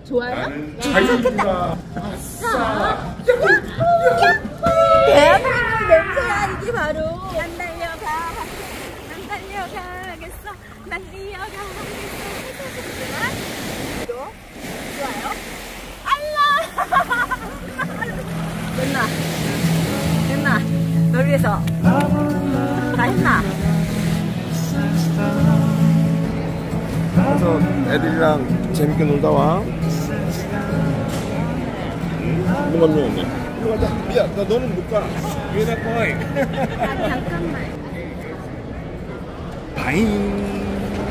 좋아요? 자유다. 아싸. 대한민국 냄새야 이게 바로. 난 달려가 하겠어. 난 뛰어가 하겠어. 좋아요? 알라. 됐나? 널 위해서 다 했나? 그래서 애들이랑 재밌게 놀다 와. 뭐가 누웠네. 이리 가자. 미안, 나 너는 못 가. 왜나 거이? 잠깐만. 바잉.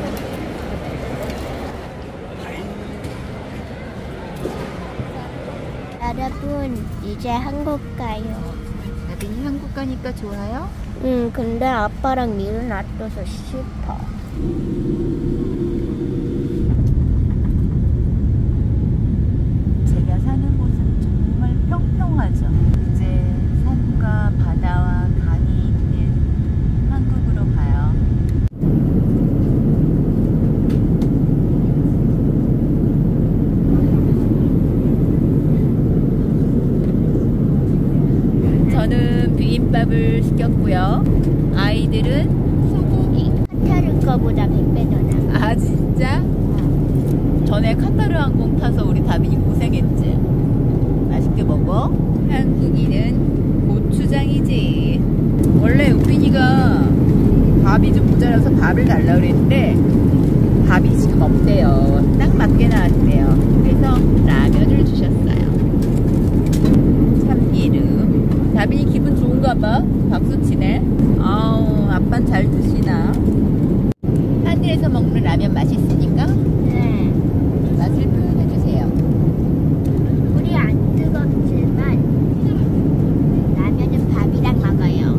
여러분, 이제 한국 가요. 나빈이 한국 가니까 좋아요? 응, 근데 아빠랑 미를 놔둬서 싶어. 제가 사는 곳은 정말 평평하죠. 이제 산과 바다와 강이 있는 한국으로 가요. 저는 비빔밥을 시켰고요. 아이들은 소고기. 카타르 거보다 100배 더 나아. 아 진짜? 전에 카타르 항공 타서 우리 다빈이 고생했지. 맛있게 먹어. 한국인은 고추장이지. 원래 우빈이가 밥이 좀 모자라서 밥을 달라고 그랬는데 밥이 지금 없대요. 딱 맞게 나왔대요. 그래서 라면을 주셨어요. 참기름. 다빈이 기분 좋은가 봐. 박수 치네. 아우 아빠는 잘 드시나. 하늘에서 먹는 라면 맛있으니까 네. 맛을 표현해주세요. 물이 안 뜨겁지만 라면은 밥이랑 먹어요.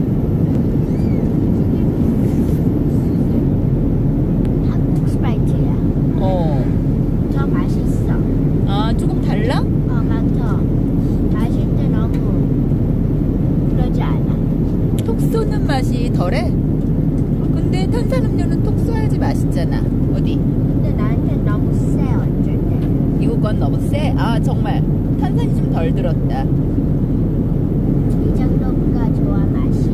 한국 스프라이트야. 더 맛있어. 아 조금 달라? 맞아. 맛있는데 너무 그러지 않아. 톡 쏘는 맛이 덜해? 근데 탄산음료는 톡 쏘야지 맛있잖아. 어디? 근데 나한테 너무 세 어쩔 때. 이건 너무 세? 아 정말 탄산이 좀 덜 들었다. 이 정도가 좋아 맛이.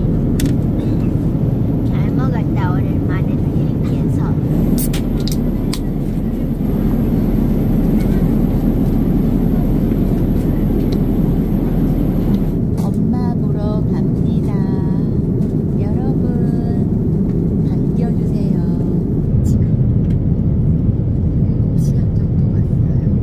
잘 먹었다 오랜만에 비행기에서. 엄마 보러 갑니다. 여러분 반겨주세요. 지금 7시간 정도 왔어요.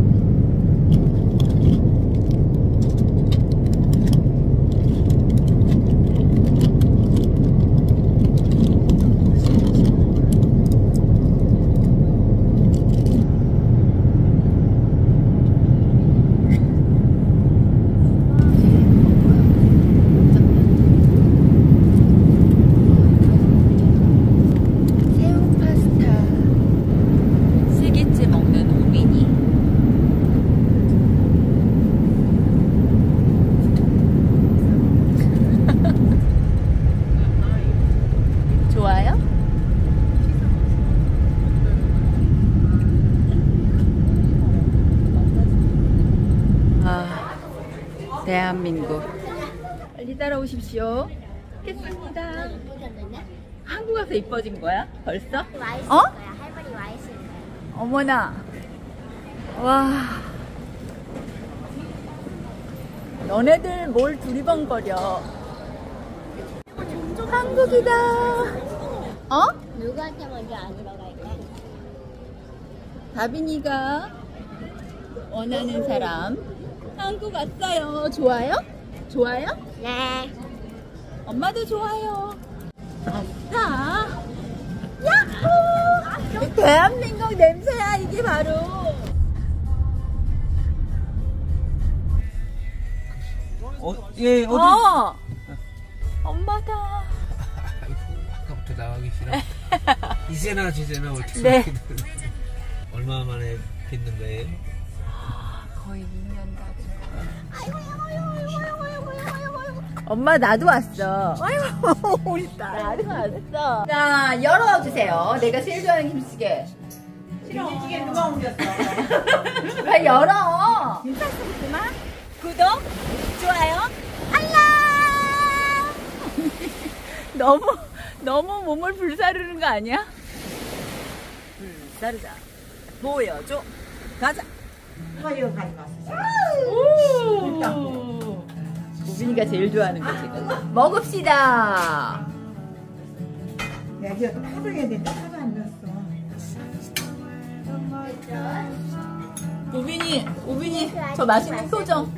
새우 파스타 3개째 먹는 우빈이. 좋아요? 아, 대한민국. 빨리 따라오십시오. 했습니다. 한국 와서 이뻐진 거야? 벌써? 와 있을 어? 거야. 할머니 와 있을 거야. 어머나. 와. 너네들 뭘 두리번거려. 한국이다. 어? 누구한테 먼저 안으러 갈까? 다빈이가 원하는 사람. 한국 왔어요. 좋아요? 좋아요? 네. 엄마도 좋아요. 아싸. 야호! 대한민국 냄새야 이게 바로. 예, 어디? 엄마다. 아까부터 나가기 싫어. 이제나 저제나 어떻게 네. 얼마 만에 뵙는 거예요? 거의 2년 다 된 거. 엄마 나도 왔어. 아이고 우리 딸 나도 왔어. 자 열어주세요. 내가 제일 좋아하는 김치찌개. 김치찌개 누가 옮겼어? 빨리 열어. 인사스럽구만. 구독, 좋아요, 알람. 너무 몸을 불사르는 거 아니야? 불사르자. 보여줘. 가자. 우빈이가 제일 좋아하는 거 지금. 먹읍시다. 야, 이거 또 파도해야 된다. 파도 안 넣었어. 우빈이 저 맛있는 표정.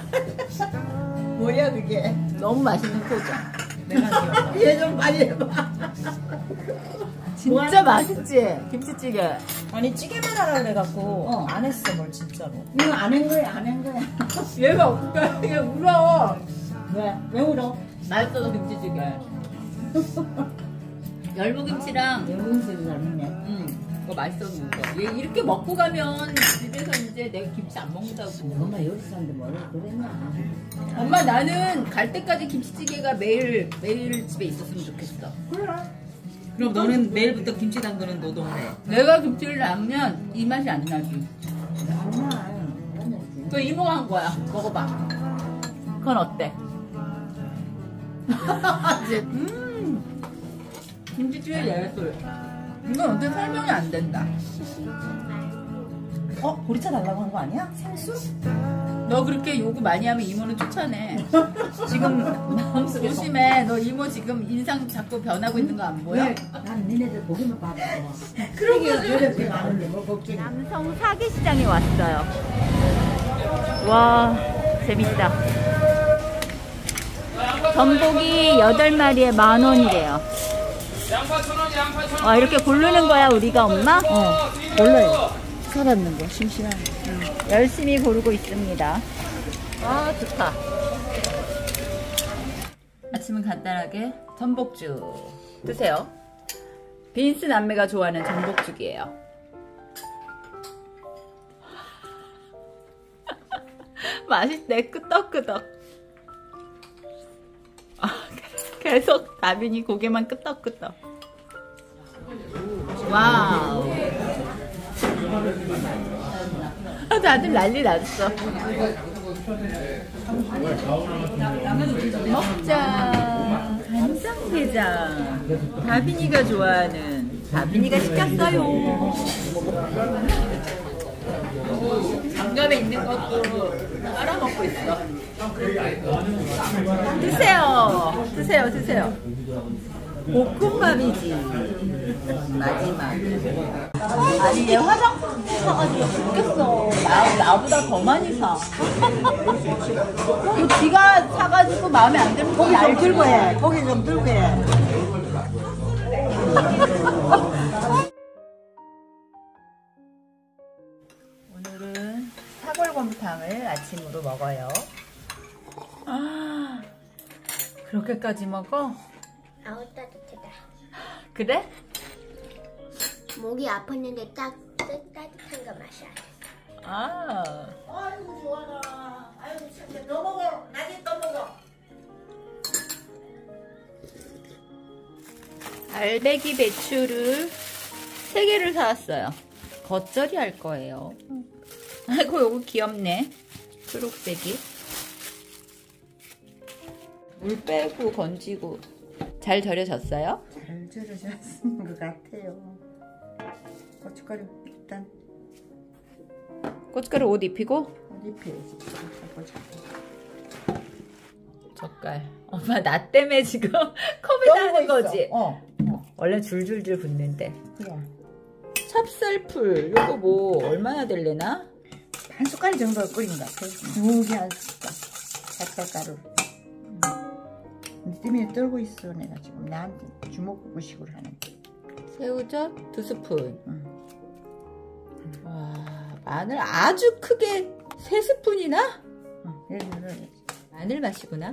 뭐야, 그게? 너무 맛있는 표정. 얘 좀 빨리 해봐. 진짜 맛있지? 김치찌개. 아니, 찌개만 하라 그래갖고, 안 했어, 뭘, 진짜로. 이거 안 한 거야, 안 한 거야. 얘가 웃겨. 얘 울어. 왜 울어? 맛있어서 김치찌개. 열무김치랑 영웅소리 잘했네. 그거 맛있어서 웃어. 얘 이렇게 먹고 가면 집에서 이제 내가 김치 안 먹는다고. 엄마 요리사인데 뭐라 그랬냐. 엄마 나는 갈 때까지 김치찌개가 매일 집에 있었으면 좋겠어. 그럼 너는 내일부터 김치 담그는 노동을 해. 내가 김치를 담으면 이 맛이 안 나지. 그 이모가 한 거야. 먹어봐. 그건 어때? 김치찌개 예술. 이건 어떻게 설명이 안 된다. 보리차 달라고 한 거 아니야? 생수? 너 그렇게 요구 많이 하면 이모는 쫓아내. 지금 마음속에 조심해. 너 이모 지금 인상 자꾸 변하고 있는 거 안 보여? 난 니네들 보기만 봐도 그러게 이렇게 많은데 뭐 걱정이. 남성 사계시장에 왔어요. 와, 재밌다. 전복이 8마리에 10,000원이래요. 와, 이렇게 고르는 거야 우리가 엄마? 몰라요. 살았는 거 심심하네. 열심히 고르고 있습니다. 아, 좋다. 아침은 간단하게 전복죽 드세요. 빈스 남매가 좋아하는 전복죽이에요. 맛있대. 끄덕끄덕. 계속 다빈이 고개만 끄덕끄덕. 와우. 다들 난리 났어. 먹자. 간장게장. 다빈이가 좋아하는. 다빈이가 시켰어요. 장갑에 있는 것도 빨아먹고 있어. 드세요. 볶음밥이지. 마지막. 아니, 얘 화장품 사가지고 죽겠어. 나보다 더 많이 사. 그 지가 사가지고 마음에 안 들면 고기 좀 들고 해. 고기 좀 들고 해. 오늘은 사골곰탕을 아침으로 먹어요. 아, 그렇게까지 먹어? 아우 따뜻하다. 그래? 목이 아팠는데 따뜻한 거 마셔. 아, 아이고 좋아라. 아이고 진짜 너 먹어. 나중에 또 먹어. 알배기 배추를 3개를 사왔어요. 겉절이 할 거예요. 아이고, 요거 귀엽네. 초록색이. 물 빼고 건지고. 잘 절여졌어요? 잘 절여졌는 것 같아요. 고춧가루 일단 고춧가루 옷 입히고? 옷 입혀야지. 젓갈. 엄마 나 때문에 지금 컵에다 하는 거지? 원래 줄줄줄 붓는데. 그래. 찹쌀풀 요거 뭐 얼마나 될래나? 한 숟갈 정도 끓인 것 같아. 두개 한 숟갈. 찹쌀가루. 니 때문에 떨고 있어. 내가 지금 나한테 주먹구구식으로 하는데. 새우젓 2스푼. 와, 마늘 아주 크게 3스푼이나? 여기 넣어야지. 마늘 맛이구나.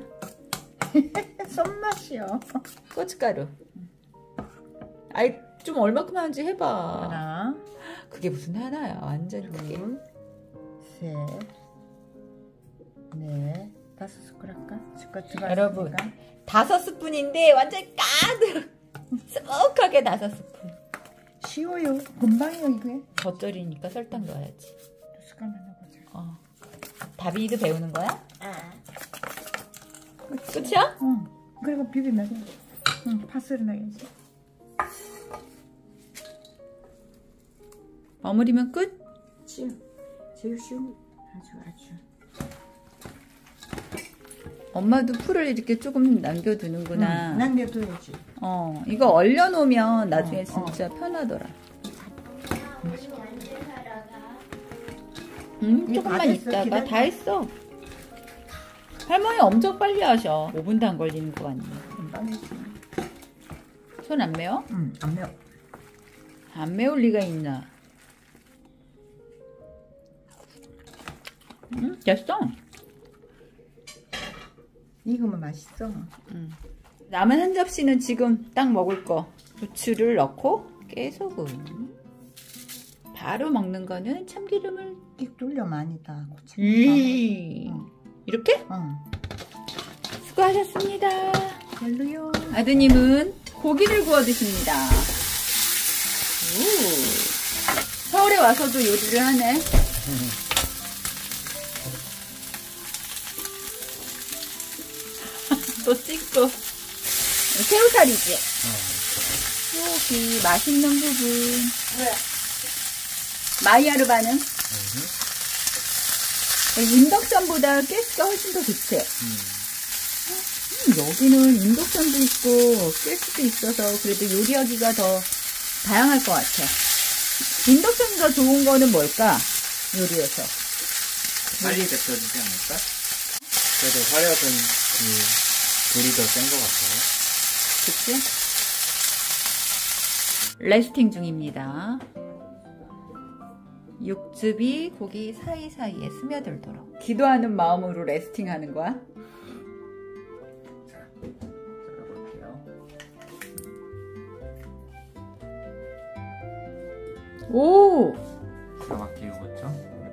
손맛이요. 고춧가루. 아이, 좀 얼마큼 하는지 해봐. 하나, 그게 무슨 하나야. 완전 크게. 둘, 셋, 넷, 5스푼 할까? 여러분, 5스푼인데 완전 가득 쏙하게 5스푼. 쉬워요. 금방이요 이게. 겉절이니까 설탕 넣어야지. 2숟갈만 넣어. 다빈이도 배우는 거야? 아. 끝이야? 응. 그리고 비비면 돼. 응, 파스를 넣어야지. 버무리면 끝? 제일 쉬운. 아주. 엄마도 풀을 이렇게 조금 남겨두는구나. 남겨둬야지. 이거 얼려놓으면 나중에 진짜 편하더라. 조금만 다 됐어, 있다가 기다려. 다 했어. 할머니 엄청 빨리 하셔. 5분도 안 걸리는 거 같네. 손 안 매워? 응, 안 매워. 안 매울 리가 있나? 됐어. 익으면 맛있어. 남은 한 접시는 지금 딱 먹을 거. 부추를 넣고 깨소금. 바로 먹는 거는 참기름을 익 돌려 많이 다. 이렇게? 응. 수고하셨습니다. 별로요. 아드님은 고기를 구워 드십니다. 서울에 와서도 요리를 하네. 또 찍고. 새우살이지? 여기 맛있는 부분. 마이야르바는? 인덕션보다 가스가 훨씬 더 좋지? 여기는 인덕션도 있고 가스도 있어서 그래도 요리하기가 더 다양할 것 같아. 인덕션이 더 좋은 거는 뭘까? 요리에서. 빨리 데펴지지 않을까? 그래도 화력은 불이 더 센 것 같아요. 그치? 레스팅 중입니다. 육즙이 고기 사이사이에 스며들도록. 기도하는 마음으로 레스팅 하는 거야? 썰어볼게요. 오! 사막 기우겠죠?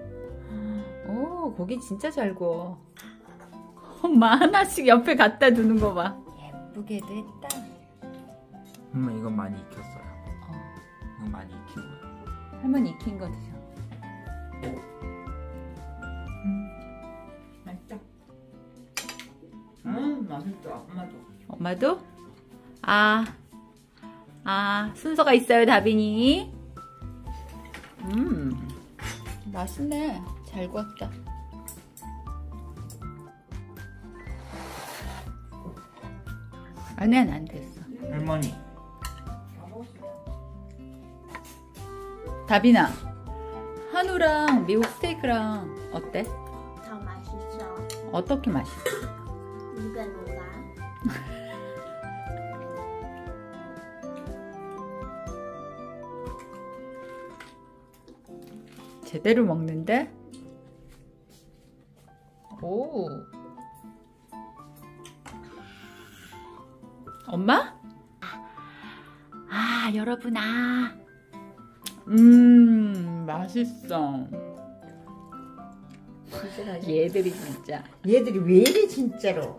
오, 고기 진짜 잘 구워. 엄마 하나씩 옆에 갖다 두는 거 봐. 예쁘게도 했다. 이건 많이 익혔어요. 이건 많이 익히고요. 할머니 익힌 거 드셔. 맛있다. 맛있다. 엄마도. 엄마도? 순서가 있어요, 다빈이. 맛있네. 잘 구웠다. 아니야, 안 됐어. 할머니. 다빈아, 한우랑 미국 스테이크랑 어때? 더 맛있어. 어떻게 맛있어? 누가 녹아? 제대로 먹는데? 오. 엄마? 여러분, 맛있어. 얘들이 진짜. 얘들이 왜 이래 진짜로.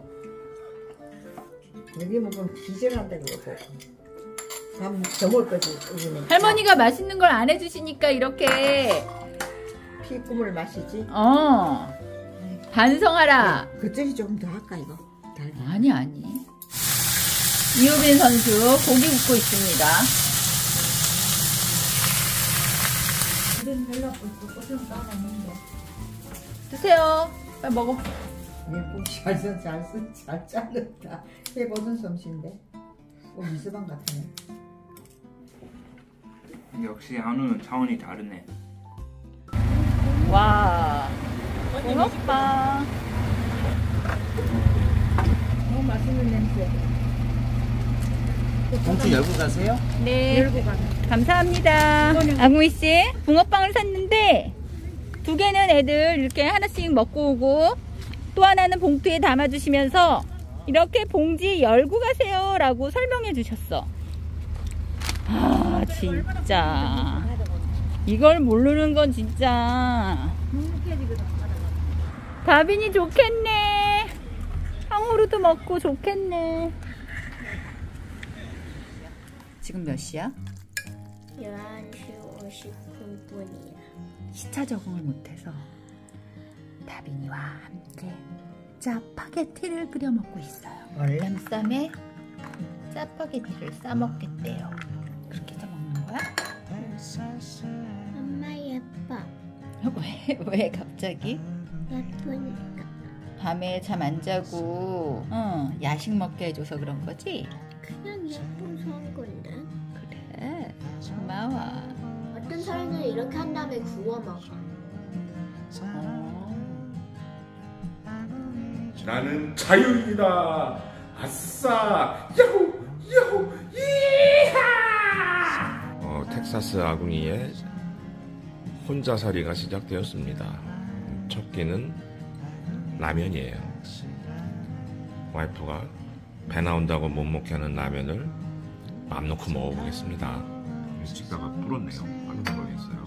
여기 먹으면 기절한다 그러고. 더 먹을 거지. 우리는. 할머니가 맛있는 걸 안 해주시니까 이렇게 피국물 마시지. 반성하라. 그쪽이 조금 더 할까 이거? 아니. 이효빈 선수 고기 굽고 있습니다. 이런 별로 없고 꽃은 따라는데. 드세요. 빨리 먹어. 잘 잘랐다. 해보던 솜씨인데. 미스방 같네. 역시 한우는 차원이 다르네. 와. 붕어빵. 너무 맛있는 냄새. 봉투 열고 가세요? 네. 감사합니다. 아궁이 씨, 붕어빵을 샀는데 2개는 애들 이렇게 하나씩 먹고 오고 또 하나는 봉투에 담아주시면서 이렇게 봉지 열고 가세요 라고 설명해 주셨어. 진짜 이걸 모르는 건 진짜. 다빈이 좋겠네. 황후루도 먹고 좋겠네. 지금 몇 시야? 11시 59분이야. 시차 적응을 못해서 다빈이와 함께 짜파게티를 끓여 먹고 있어요. 월남쌈에 짜파게티를 싸 먹겠대요. 그렇게 해서 먹는 거야? 엄마 예뻐. 왜 갑자기? 예쁘니까. 밤에 잠 안 자고 야식 먹게 해줘서 그런 거지? 그냥 예뻐서 한 건데. 그래, 고마워. 어떤 사람은 이렇게 한 다음에 구워 먹어. 나는 자유인이다. 아싸! 야호! 야호! 이하! 텍사스 아궁이의 혼자살이가 시작되었습니다. 첫 끼는 라면이에요. 와이프가 배 나온다고 못 먹게 하는 라면을 맘 놓고 먹어보겠습니다. 찍다가 불었네요. 깜짝 놀랐어요.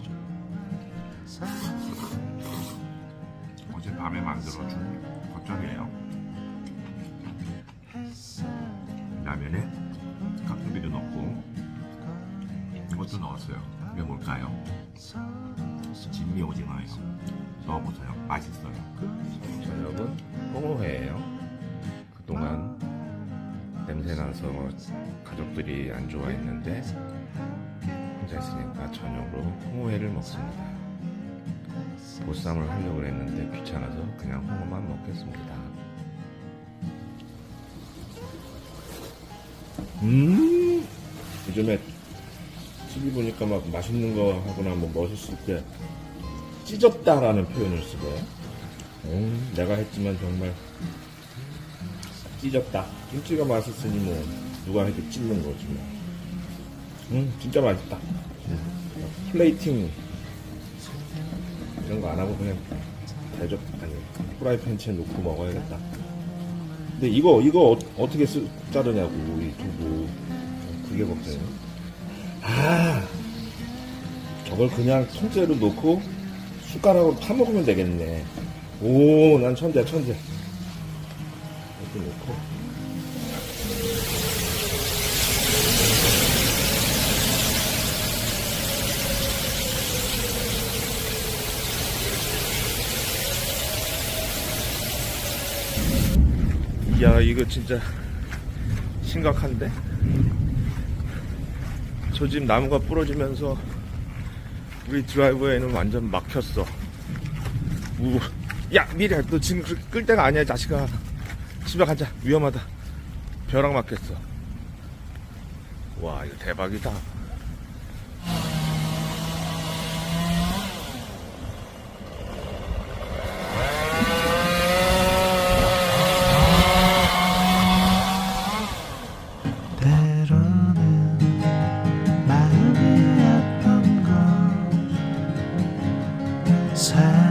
어제 밤에 만들어준 겉절이에요. 라면에 깍두기도 넣고 이것도 넣었어요. 이게 뭘까요? 진미 오징어예요. 넣어보세요. 맛있어요. 저녁은 홍어회예요. 그동안 냄새나서 가족들이 안 좋아했는데 혼자 있으니까 저녁으로 홍어회를 먹습니다. 보쌈을 하려고 했는데 귀찮아서 그냥 홍어만 먹겠습니다. 요즘에 TV 보니까 막 맛있는 거 하거나 뭐 멋있을 때 찢었다라는 표현을 쓰고요. 내가 했지만 정말 찢었다. 김치가 맛있으니 뭐 누가 해도 찢는 거지 뭐. 진짜 맛있다. 플레이팅 이런 거 안 하고 그냥 대접 아니 프라이팬에 놓고 먹어야겠다. 근데 이거 어떻게 자르냐고 이 두부. 그게 걱정이야. 저걸 그냥 통째로 놓고 숟가락으로 파먹으면 되겠네. 오, 난 천재야. 이렇게 놓고. 야, 이거 진짜 심각한데? 저 집 나무가 부러지면서 우리 드라이브에는 완전 막혔어. 야, 미리야, 너 지금 끌 때가 아니야, 자식아. 집에 가자. 위험하다. 벼락 맞겠어. 와, 이거 대박이다. 마음이 아픈 건